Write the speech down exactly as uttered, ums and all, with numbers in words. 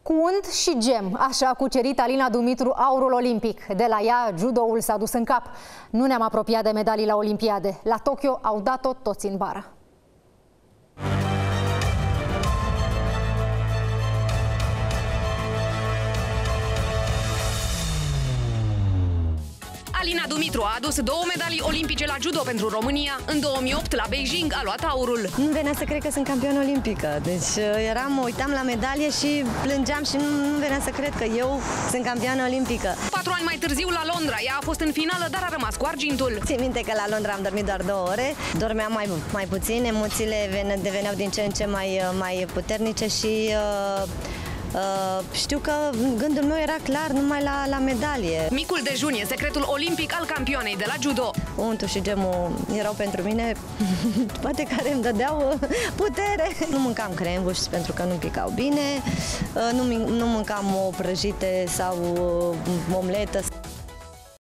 Cu unt și gem, așa a cucerit Alina Dumitru aurul olimpic. De la ea, judoul s-a dus în cap. Nu ne-am apropiat de medalii la Olimpiade. La Tokyo au dat-o toți în bară. Alina Dumitru a adus două medalii olimpice la judo pentru România. În două mii opt, la Beijing, a luat aurul. Nu venea să cred că sunt campioană olimpică. Deci eram, mă uitam la medalie și plângeam și nu, nu venea să cred că eu sunt campioană olimpică. Patru ani mai târziu, la Londra, ea a fost în finală, dar a rămas cu argintul. Țin minte că la Londra am dormit doar două ore. Dormeam mai, mai puțin, emoțiile deveneau din ce în ce mai, mai puternice și... Uh, Uh, știu că gândul meu era clar numai la, la medalie. Micul dejun e secretul olimpic al campioanei de la judo. Untul și gemul erau pentru mine poate care îmi dădeau putere. Nu mâncam crembuși pentru că nu picau bine, uh, nu, nu mâncam o prăjite sau o omletă.